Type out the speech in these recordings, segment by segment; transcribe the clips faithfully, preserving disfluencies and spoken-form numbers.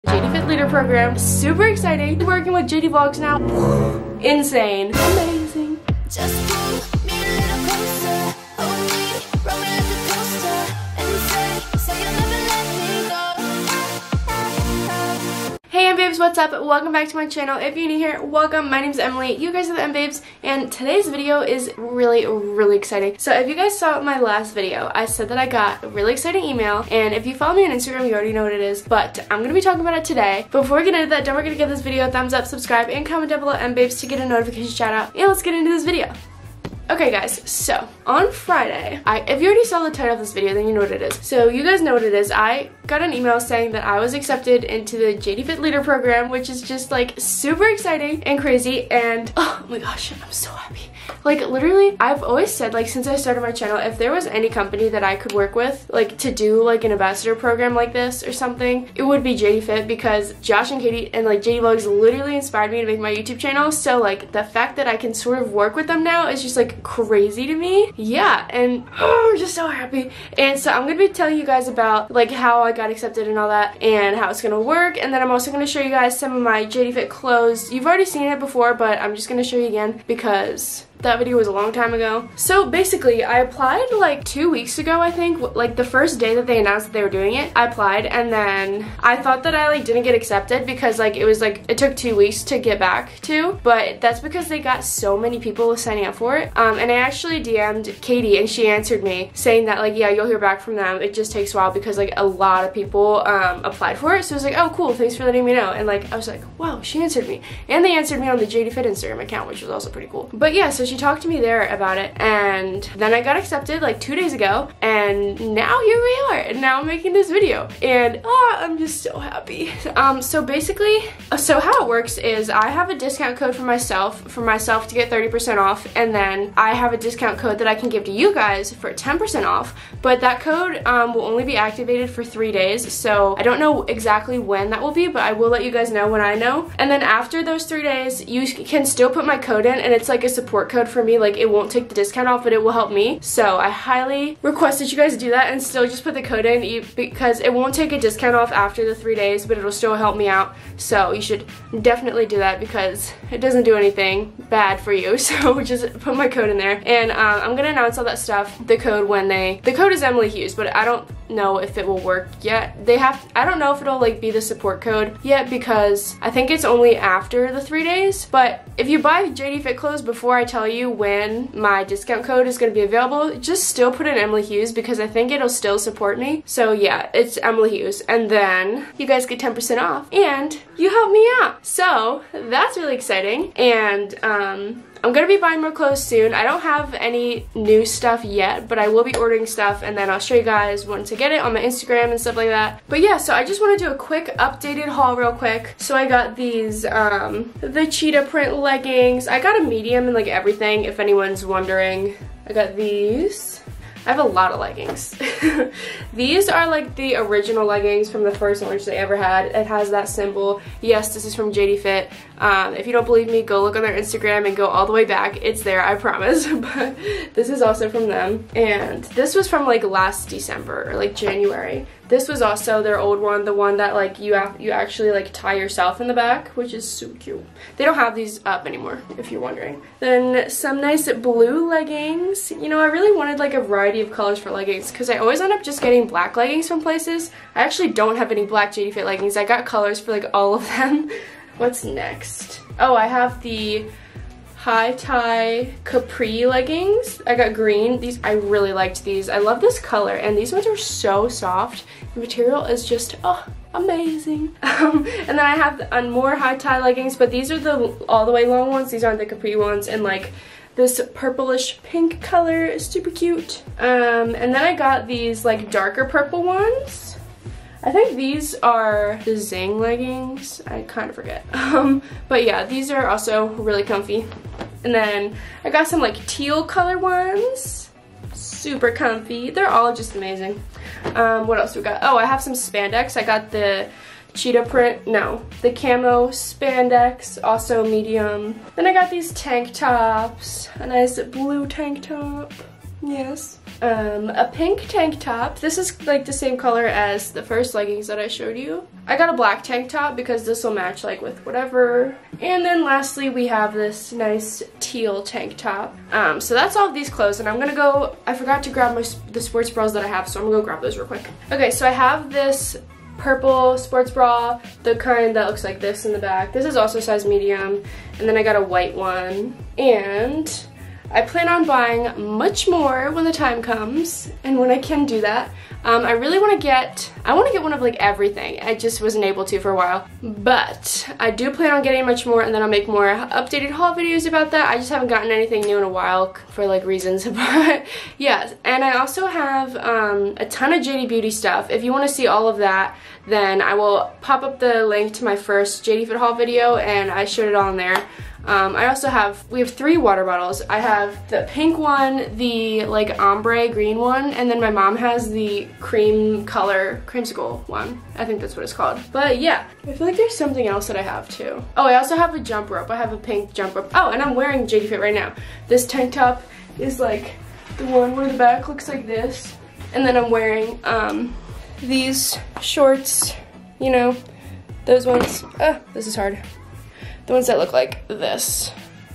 J D Fit Leader Program. Super exciting. Working with J D Vlogs now. Insane. Amazing. Just pull me a little closer. Hold me, roll me like a coaster. And say, say you'll never let me go. Hey M babes, what's up? Welcome back to my channel. If you're new here, welcome. My name's Emily. You guys are the M babes, and today's video is really, really exciting. So if you guys saw my last video, I said that I got a really exciting email, and if you follow me on Instagram, you already know what it is, but I'm gonna be talking about it today. But before we get into that, don't forget to give this video a thumbs up, subscribe, and comment down below M babes to get a notification shout out. And let's get into this video. Okay guys, so on Friday, I, if you already saw the title of this video, then you know what it is. So you guys know what it is. I got an email saying that I was accepted into the J D Fit Leader Program, which is just like super exciting and crazy, and oh my gosh, I'm so happy. Like literally, I've always said, like since I started my channel, if there was any company that I could work with, like to do like an ambassador program like this or something, it would be J D Fit, because Josh and Katie and like J D Vlogs literally inspired me to make my YouTube channel. So like the fact that I can sort of work with them now is just like crazy to me. Yeah, and oh, I'm just so happy. And so I'm gonna be telling you guys about like how I got accepted and all that, and how it's gonna work, and then I'm also gonna show you guys some of my J D Fit clothes. You've already seen it before, but I'm just gonna show you again because that video was a long time ago. So basically, I applied like two weeks ago, I think. Like the first day that they announced that they were doing it, I applied, and then I thought that I like didn't get accepted because like it was like it took two weeks to get back to, but that's because they got so many people signing up for it. Um, and I actually D M'd Katie, and she answered me saying that like, yeah, you'll hear back from them. It just takes a while because like a lot of people um, applied for it. So I was like, oh cool, thanks for letting me know. And like I was like, wow, she answered me, and they answered me on the J D Fit Instagram account, which was also pretty cool. But yeah, so she talked to me there about it, and then I got accepted like two days ago, and now here we are, and now I'm making this video, and oh, I'm just so happy. Um, so basically, so how it works is I have a discount code for myself, for myself to get thirty percent off, and then I have a discount code that I can give to you guys for ten percent off, but that code um, will only be activated for three days, so I don't know exactly when that will be, but I will let you guys know when I know. And then after those three days, you can still put my code in, and it's like a support code for me. Like it won't take the discount off, but it will help me. So I highly request that you guys do that and still just put the code in, because it won't take a discount off after the three days, but it'll still help me out. So you should definitely do that because it doesn't do anything bad for you. So just put my code in there, and um, I'm gonna announce all that stuff, the code when they, the code is Emily Hughes, but I don't know if it will work yet. They have, I don't know if it'll like be the support code yet, because I think it's only after the three days. But if you buy J D Fit clothes before I tell you when my discount code is going to be available, just still put in Emily Hughes, because I think it'll still support me. So yeah, it's Emily Hughes, and then you guys get ten percent off and you help me out. So that's really exciting, and um I'm gonna be buying more clothes soon. I don't have any new stuff yet, but I will be ordering stuff, and then I'll show you guys once I get it on my Instagram and stuff like that. But yeah, so I just want to do a quick updated haul real quick. So I got these, um, the cheetah print leggings. I got a medium and like everything, if anyone's wondering. I got these. I have a lot of leggings. These are like the original leggings from the first launch they ever had. It has that symbol. Yes, this is from J D Fit. Um, if you don't believe me, go look on their Instagram and go all the way back. It's there, I promise. But this is also from them. And this was from like last December or like January. This was also their old one, the one that like you have, you actually like tie yourself in the back, which is so cute. They don't have these up anymore, if you're wondering. Then some nice blue leggings. You know, I really wanted like a variety of colors for leggings, because I always end up just getting black leggings from places. I actually don't have any black J D Fit leggings. I got colors for like all of them. What's next? Oh, I have the high tie capri leggings. I got green. These, I really liked these. I love this color, and these ones are so soft. The material is just, oh, amazing. Um, and then I have uh, more high tie leggings, but these are the all the way long ones. These aren't the capri ones, and like this purplish pink color is super cute. Um, and then I got these like darker purple ones. I think these are the Zing leggings. I kind of forget. Um, but yeah, these are also really comfy. And then I got some like teal color ones. Super comfy. They're all just amazing. Um, what else we got? Oh, I have some spandex. I got the cheetah print, no, the camo spandex, also medium. Then I got these tank tops. A nice blue tank top. Yes. um, a pink tank top. This is like the same color as the first leggings that I showed you. I got a black tank top because this will match like with whatever. And then lastly, we have this nice teal tank top. Um, so that's all of these clothes, and I'm gonna go, I forgot to grab my the sports bras that I have, so I'm gonna go grab those real quick. Okay, so I have this purple sports bra, the kind that looks like this in the back. This is also size medium, and then I got a white one, and I plan on buying much more when the time comes and when I can do that. Um, I really want to get, I want to get one of like everything. I just wasn't able to for a while, but I do plan on getting much more, and then I'll make more updated haul videos about that. I just haven't gotten anything new in a while for like reasons, but yeah. And I also have um, a ton of J D Beauty stuff. If you want to see all of that, then I will pop up the link to my first J D Fit haul video, and I showed it all in there. Um, I also have, we have three water bottles. I have the pink one, the like ombre green one, and then my mom has the cream color creamsicle one. I think that's what it's called. But yeah, I feel like there's something else that I have too. Oh, I also have a jump rope. I have a pink jump rope. Oh, and I'm wearing J D Fit right now. This tank top is like the one where the back looks like this. And then I'm wearing um, these shorts, you know, those ones. Ah, this is hard. The ones that look like this.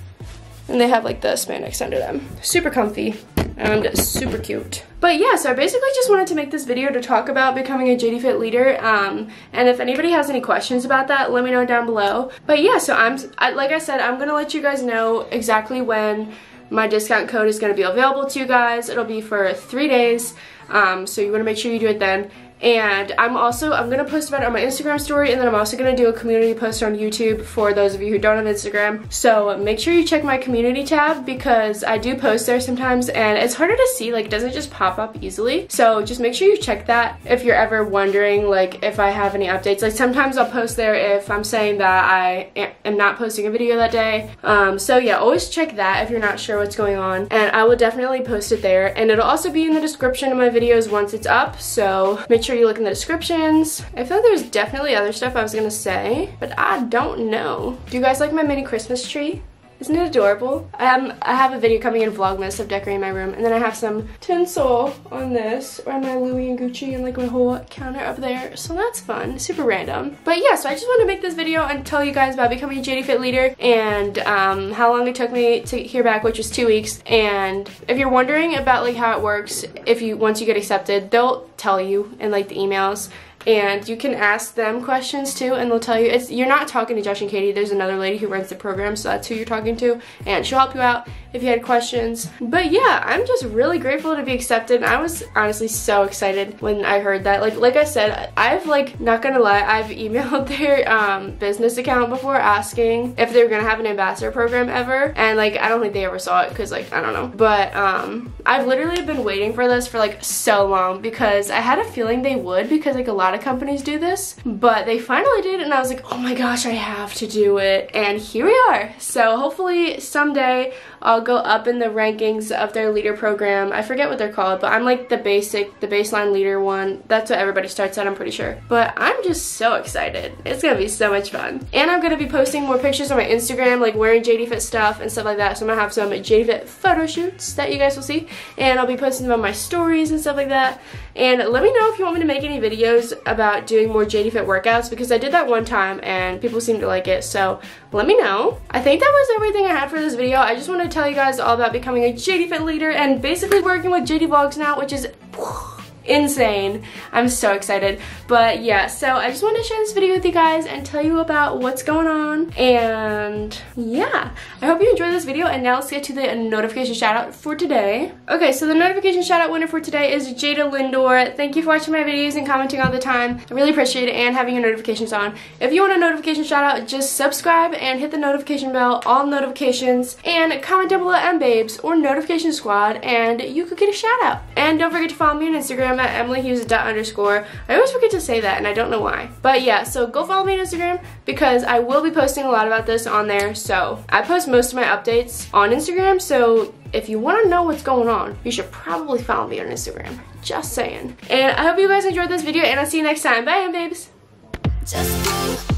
And they have like the spandex under them. Super comfy and super cute. But yeah, so I basically just wanted to make this video to talk about becoming a J D Fit leader. Um, and if anybody has any questions about that, let me know down below. But yeah, so I'm, I, like I said, I'm gonna let you guys know exactly when my discount code is gonna be available to you guys. It'll be for three days. Um, so you wanna make sure you do it then. And I'm also, I'm going to post about it on my Instagram story, and then I'm also going to do a community post on YouTube for those of you who don't have Instagram. So make sure you check my community tab, because I do post there sometimes, and it's harder to see, like it doesn't just pop up easily. So just make sure you check that if you're ever wondering like if I have any updates. Like sometimes I'll post there if I'm saying that I am not posting a video that day. Um, so yeah, always check that if you're not sure what's going on, and I will definitely post it there. And it'll also be in the description of my videos once it's up, so make sure you look in the descriptions. I feel like there's definitely other stuff I was gonna say, but I don't know. Do you guys like my mini Christmas tree? Isn't it adorable? Um, I have a video coming in Vlogmas of decorating my room, and then I have some tinsel on this, or my Louis and Gucci, and like my whole counter up there, so that's fun. Super random. But yeah, so I just wanted to make this video and tell you guys about becoming a J D Fit leader, and um, how long it took me to hear back, which was two weeks. And if you're wondering about like how it works, if you once you get accepted, they'll tell you in like the emails. And you can ask them questions too, and they'll tell you. It's you're not talking to Josh and Katie. There's another lady who runs the program, so that's who you're talking to, and she'll help you out if you had questions. But yeah, I'm just really grateful to be accepted. I was honestly so excited when I heard that. Like like I said, I've like, not gonna lie, I've emailed their um, business account before asking if they were gonna have an ambassador program ever, and like I don't think they ever saw it, because like I don't know. But um, I've literally been waiting for this for like so long, because I had a feeling they would, because like a lot of companies do this, but they finally did, and I was like, oh my gosh, I have to do it, and here we are. So hopefully someday I'll go up in the rankings of their leader program. I forget what they're called, but I'm like the basic, the baseline leader one. That's what everybody starts at, I'm pretty sure. But I'm just so excited. It's gonna be so much fun. And I'm gonna be posting more pictures on my Instagram, like wearing J D Fit stuff and stuff like that. So I'm gonna have some J D Fit photo shoots that you guys will see, and I'll be posting them on my stories and stuff like that. And let me know if you want me to make any videos about doing more J D Fit workouts, because I did that one time and people seem to like it, so let me know. I think that was everything I had for this video. I just wanted to tell you guys all about becoming a J D Fit leader and basically working with J D Vlogs now, which is insane. I'm so excited. But yeah, so I just wanted to share this video with you guys and tell you about what's going on. And yeah, I hope you enjoyed this video, and now let's get to the notification shout out for today. Okay, so the notification shout out winner for today is Jada Lindor. Thank you for watching my videos and commenting all the time. I really appreciate it, and having your notifications on. If you want a notification shout out, just subscribe and hit the notification bell, all notifications, and comment down below M Babes or Notification Squad, and you could get a shout out. And don't forget to follow me on Instagram at Emily Hughes dot underscore. I always forget to say that, and I don't know why. But yeah, so go follow me on Instagram, because I will be posting a lot about this on there. So I post most of my updates on Instagram, so if you want to know what's going on, you should probably follow me on Instagram. Just saying. And I hope you guys enjoyed this video, and I'll see you next time. Bye, babes. Just